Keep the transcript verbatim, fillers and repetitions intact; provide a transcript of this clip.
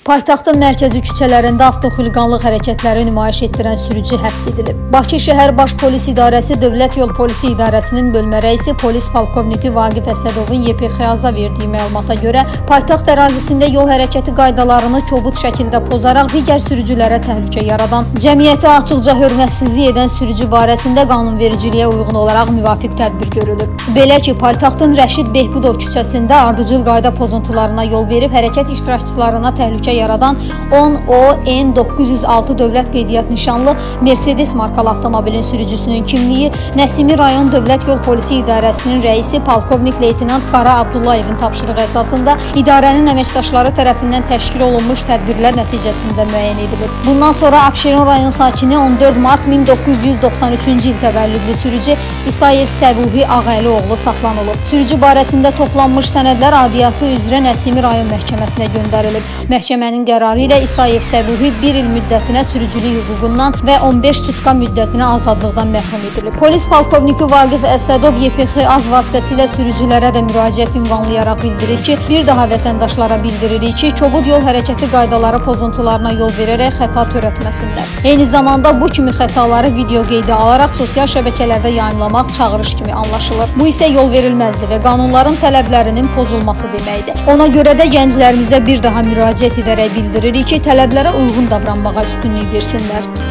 Paytaxtın mərkəzi küçələrində avtoxuliqanlıq hərəkətləri nümayiş etdirən sürücü həbs edilib. Bakı Şəhər Baş Polis İdarəsi Dövlət Yol Polisi İdarəsinin bölmə rəisi polis polkovniki Vaqif Əsədovun Y P X A-za verdiyi məlumata görə, paytaxt ərazisində yol hərəkəti qaydalarını kobud şəkildə pozaraq digər sürücülərə təhlükə yaradan, cəmiyyəti açıqca hörmətsizlik edən sürücü barəsində qanunvericiliyə uyğun olaraq müvafiq tədbir görülüb. Belə ki, paytaxtın Rəşid Behbudov küçəsində ardıcıl qayda pozuntularına yol verib hərəkət iştirakçılarına təhlükə yaradan on O N doqquz yüz altı dövlət qeydiyyat nişanlı Mercedes markalı avtomobilin sürücüsünün kimliyi Nəsimi rayon Dövlət Yol Polisi İdarəsinin rəisi polkovnik leytenant Qara Abdullayevin tapşırığı əsasında idarənin əməkdaşları tərəfindən təşkil olunmuş tədbirlər nəticəsində müəyyən edilib. Bundan sonra Abşeron rayon sakini on dörd mart min doqquz yüz doxsan üçüncü il təvəllüdlü sürücü İsayev Səbuhi Ağəli oğlu saxlanılıb. Sürücü barəsində toplanmış sənədlər adiyyatı üzrə Nəsimi rayon məhkəməsinə göndərilib. Məhkəmənin qərarı ilə İsayev Səbuhi bir il müddətinə sürücülük hüququndan və on beş sutka müddətinə azadlıqdan məhrum edilib. Polis polkovniki Vaqif Əsədov Y P X A vasitəsilə sürücülərə də müraciət ünvanlayaraq bildirib ki, bir daha vətəndaşlara bildiririk ki, kobud yol hərəkəti qaydaları pozuntularına yol verərək xəta törətməsinlər. Eyni zamanda bu kimi xətaları video qeydə alaraq sosial şəbəkələrdə yayımlamaq çağırış kimi anlaşılır. Bu isə yol verilməzdir və qanunların tələblərinin pozulması deməkdir. Ona görə də gənclərimizə bir daha müraciət edərək bildiririk ki, tələblərə uyğun davranmağa üstünlük versinlər.